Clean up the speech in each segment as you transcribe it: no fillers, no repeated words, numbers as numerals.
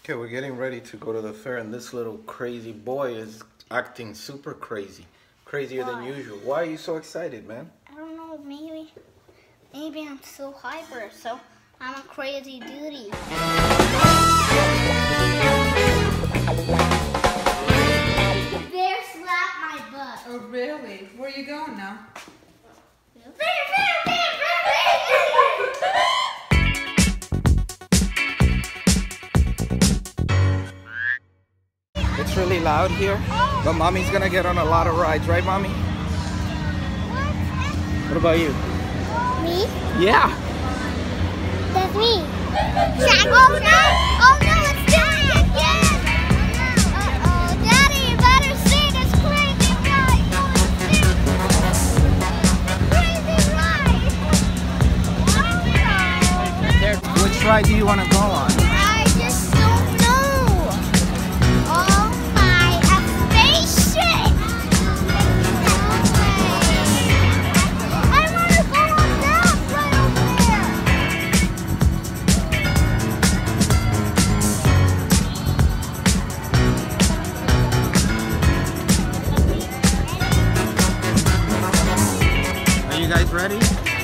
Okay, we're getting ready to go to the fair, and this little crazy boy is acting super crazy. Crazier than usual. Why are you so excited, man? I don't know, maybe I'm so hyper, so I'm a crazy duty. Bear slapped my butt. Oh, really? Where are you going now? It's really loud here, but Mommy's gonna get on a lot of rides, right, Mommy? What about you? Me? Yeah. That's me. Oh no! Oh no! It's Daddy again! Uh-oh, Daddy, you better see this crazy ride. Crazy ride. Which ride do you want to go on? I just don't know. Oh my, a spaceship! I want to go on that right over there. Are you guys ready?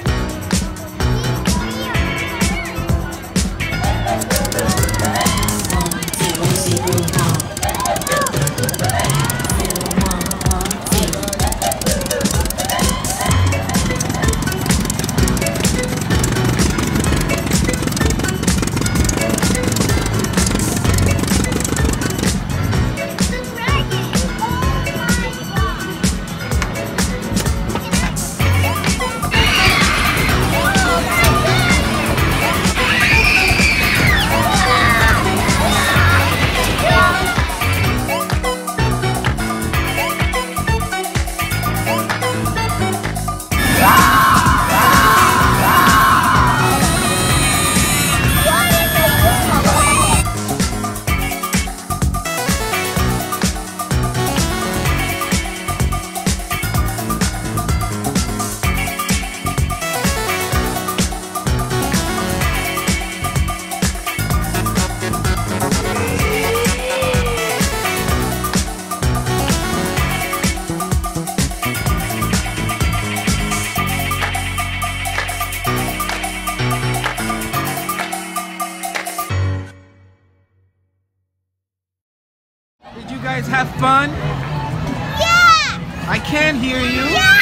Did you guys have fun? Yeah! I can't hear you. Yeah!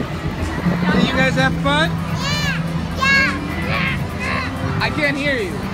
Did you guys have fun? Yeah! I can't hear you.